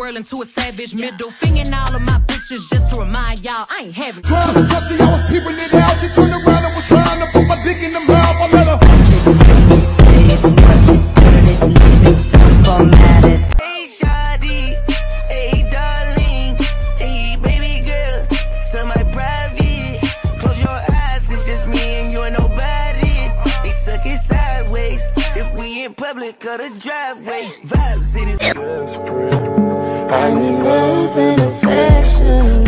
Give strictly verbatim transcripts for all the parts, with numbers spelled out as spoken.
world into a savage. Middle finger in all of my pictures just to remind y'all I ain't having. Trying to touch the I was peeping it out. She turned around and was trying to put my dick in the mouth. I let her. Hey shawty, hey darling, hey baby girl, semi-private. Close your eyes, it's just me and you and nobody. They suck it sideways if we in public or the driveway. Vibes in his desperate. I need love and affection.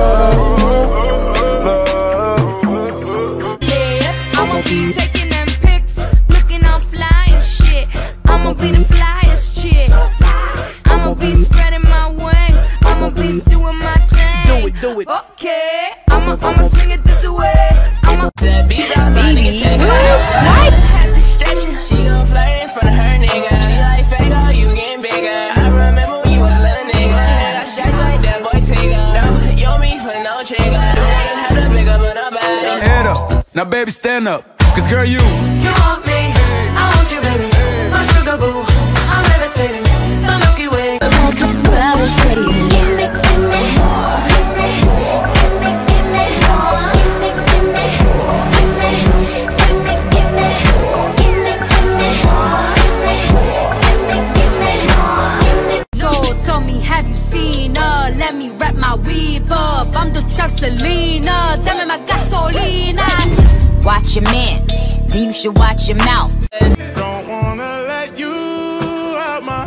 Yeah, I'ma be taking them pics, looking all fly and shit. I'ma be the flyest chick. I'ma be spreading my wings. I'ma be doing my thing. Do it, do it. Okay, I'ma I'ma swing it this way. I'ma That beat out, my nigga take her. Had to stretch it. She gon' flirt in front of her nigga. She like Fago, you getting bigger. I remember when you was a little nigga. I got shots like that boy Tigger. No, you and me for no trigger. Don't wanna have to pick up on nobody. Head up, now baby stand up. Cause girl you You want me, I want you baby. My sugar boo, I'm levitating. The Milky Way. Like a proud of shade. Give me, give me, give me, give me, give me, give me, give me, give me, give me, give me, give me, give me, give me, give me. So tell me, have you seen her? Let me wrap my weave up. I'm the truck Selena. Dame my gasolina. Watch your man, then you should watch your mouth. Don't wanna let you out my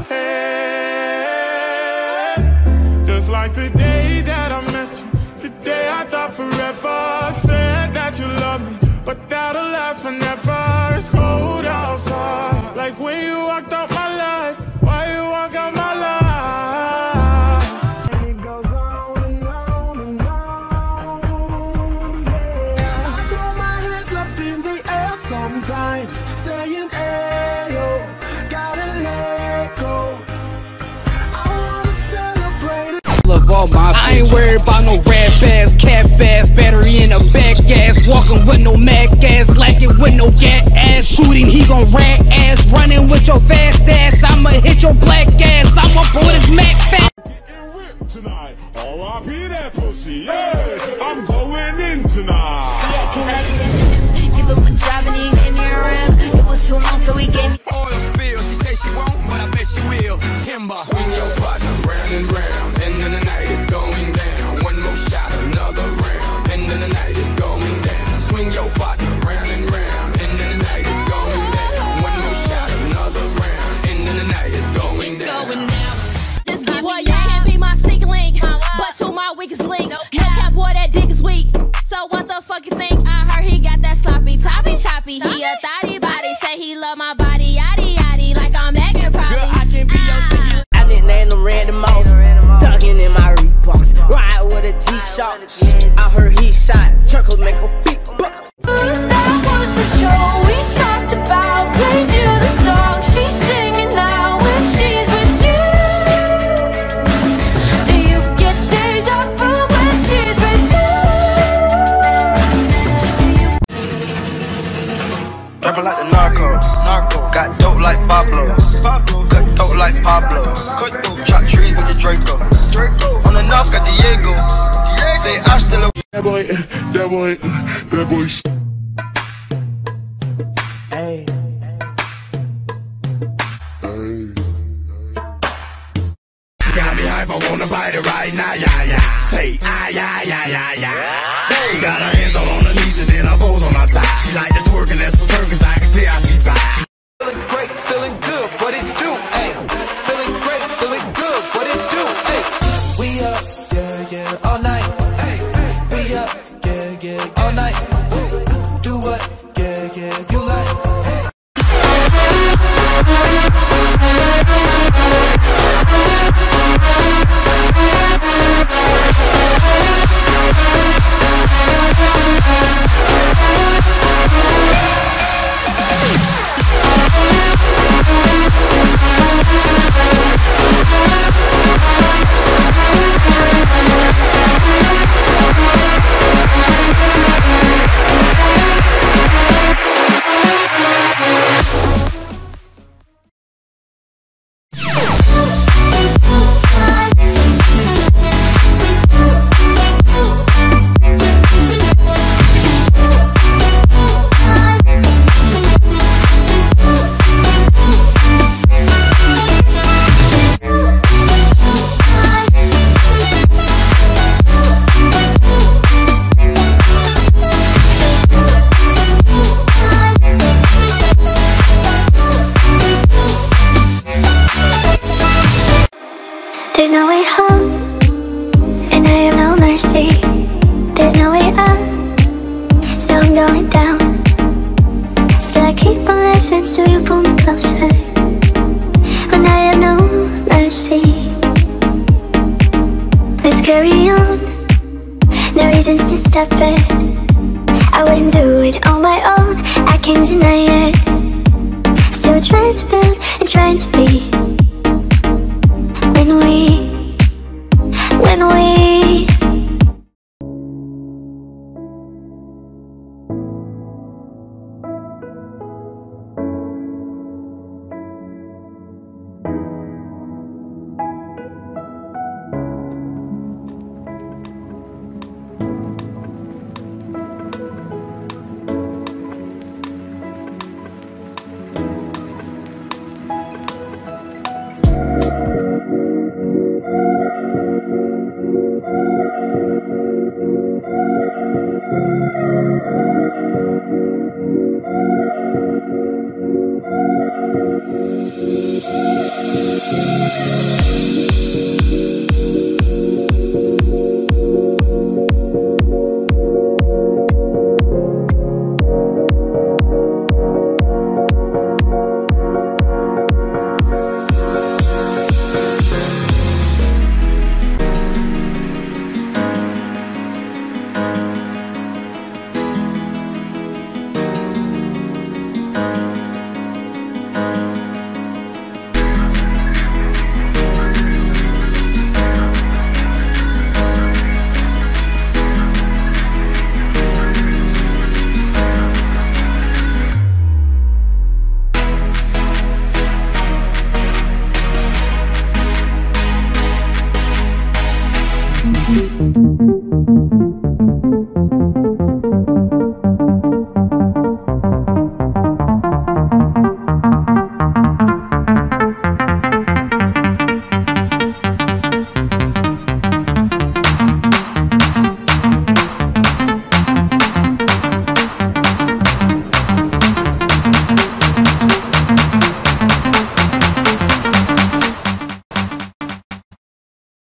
head. Just like the day that I met you, the day I thought forever. Said that you love me, but that'll last forever. It's cold outside, like when you walked out my life. Why you walk out my life? And it goes on and on and on, yeah. I throw my hands up in the air sometimes, saying, hey, yo, gotta let go. I wanna celebrate it. Love all my I ain't worried about no rat bass, cat bass, battery in a back gas, walking with no mag gas, lacking with no gat ass, shooting he gon' rat ass, running with your fast ass, I'ma hit your black ass, I'ma pull this Mac fat. Getting ripped tonight. R I P that pussy, yeah. I'm going in tonight. Yeah, cause I like that shit. Give him a job and he in there around. It was too long, so he gave me oil spill. She say she won't, but I bet she will. Timber. Swing your partner round and round, and then the night is going down. One more shot, another round, and then the night is going down. Swing your partner round and round, and then the night is going down. One more shot, another round, and then the night is going down. just give boy, you can't be my sneaking link, but you my weakest link. No cap, boy, that dick is weak. So what the fuck you think? I heard he got that sloppy, toppy, toppy. He a thotty body, say he love my body, yaddy, yaddy, like I'm Megan probably. Girl, I can be your sticky. I nicknamed him Randy Moss, thuggin' in my Reeboks, ride with a G-Shock. I heard he shot, truckles make a big bucks. That was the show we talked about. Played you the song she's singing now when she's with you. Do you get deja vu when she's with you? Do you? Rapping like the narco, narco. Got dope like Pablo, Pablo. Cut dope like Pablo, cut dope. Chop trees with the Draco, Draco. On the north got Diego, Diego. Say I still a That boy, that boy, that boy. hey. Got me hype, I wanna bite it right now, yeah, yeah. Say, ah, yeah, yeah, yeah, yeah. She got her hands all on her knees and then her bows on her thigh. She like the twerking, that's for circus, I can tell she fly. Feeling great, feeling good, what it do, ayy. Feeling great, feeling good, what it do, ayy. We up, yeah, yeah, all night, ayy. We up, yeah, yeah, all night. Do what, yeah, yeah, you like. closer when I have no mercy. Let's carry on, no reasons to stop it. I wouldn't do it on my own, I can't deny it. Still trying to build and trying to be. When we, when we Thank you.